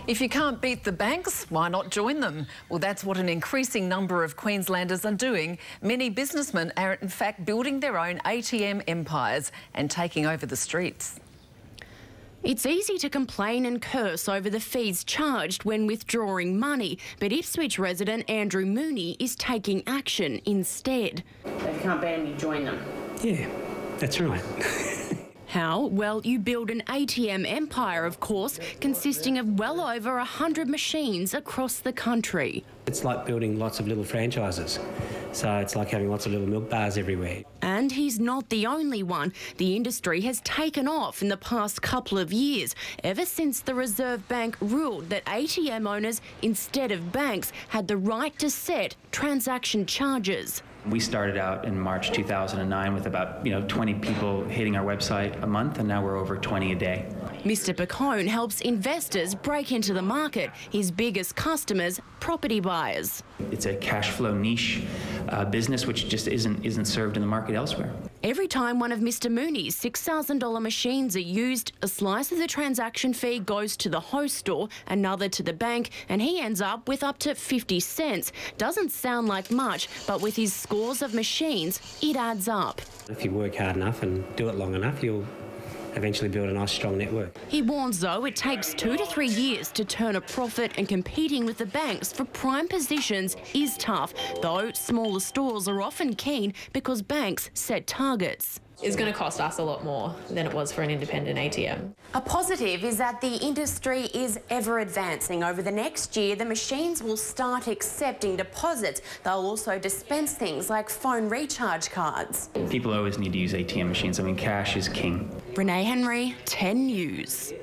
If you can't beat the banks, why not join them? Well, that's what an increasing number of Queenslanders are doing. Many businessmen are in fact building their own ATM empires and taking over the streets. It's easy to complain and curse over the fees charged when withdrawing money, but Ipswich resident Andrew Mooney is taking action instead. If you can't beat them, you join them. Yeah, that's right. How? Well, you build an ATM empire, of course, consisting of well over 100 machines across the country. It's like building lots of little franchises. So it's like having lots of little milk bars everywhere. And he's not the only one. The industry has taken off in the past couple of years, ever since the Reserve Bank ruled that ATM owners, instead of banks, had the right to set transaction charges. We started out in March 2009 with about 20 people hitting our website a month, and now we're over 20 a day. Mr. Pacone helps investors break into the market. His biggest customers, property buyers. It's a cash flow niche business which just isn't served in the market elsewhere. Every time one of Mr. Mooney's $6,000 machines are used, a slice of the transaction fee goes to the host store, another to the bank, and he ends up with up to 50 cents. Doesn't sound like much, but with his scores of machines, it adds up. If you work hard enough and do it long enough, you'll eventually build a nice strong network. He warns, though, it takes 2 to 3 years to turn a profit, and competing with the banks for prime positions is tough, though smaller stores are often keen because banks set targets. It's going to cost us a lot more than it was for an independent ATM. A positive is that the industry is ever advancing. Over the next year, the machines will start accepting deposits. They'll also dispense things like phone recharge cards. People always need to use ATM machines. I mean, cash is king. Renee Henry, 10 News.